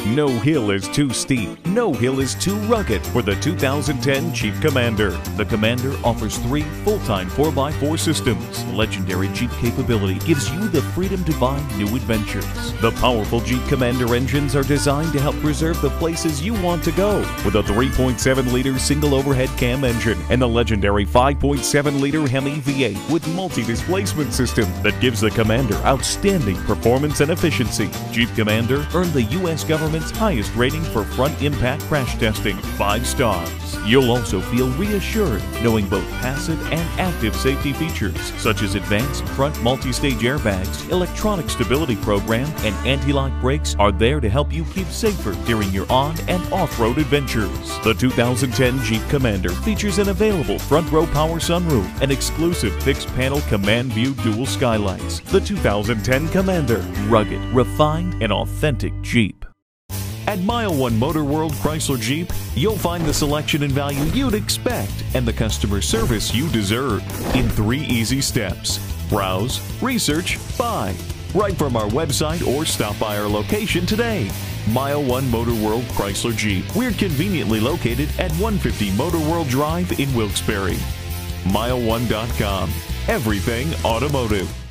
No hill is too steep, no hill is too rugged for the 2010 Jeep Commander. The Commander offers 3 full-time 4x4 systems. Legendary Jeep capability gives you the freedom to find new adventures. The powerful Jeep Commander engines are designed to help preserve the places you want to go. With a 3.7-liter single overhead cam engine and the legendary 5.7-liter Hemi V8 with multi-displacement system that gives the Commander outstanding performance and efficiency. Jeep Commander earned the U.S. government's highest rating for front impact crash testing, 5 stars. You'll also feel reassured knowing both passive and active safety features such as advanced front multi-stage airbags, electronic stability program, and anti-lock brakes are there to help you keep safer during your on- and off-road adventures. The 2010 Jeep Commander features an available front row power sunroof and exclusive fixed panel command view dual skylights. The 2010 Commander, rugged, refined, and authentic Jeep. At Mile 1 Motorworld Chrysler Jeep, you'll find the selection and value you'd expect and the customer service you deserve in 3 easy steps. Browse, research, buy. Right from our website or stop by our location today. Mile 1 Motorworld Chrysler Jeep. We're conveniently located at 150 Motorworld Drive in Wilkes-Barre. Mile1.com. Everything automotive.